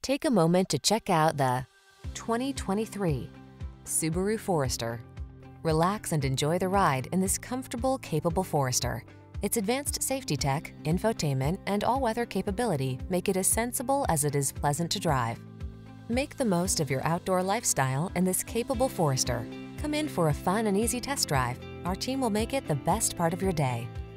Take a moment to check out the 2023 Subaru Forester. Relax and enjoy the ride in this comfortable, capable Forester. Its advanced safety tech, infotainment, and all-weather capability make it as sensible as it is pleasant to drive. Make the most of your outdoor lifestyle in this capable Forester. Come in for a fun and easy test drive. Our team will make it the best part of your day.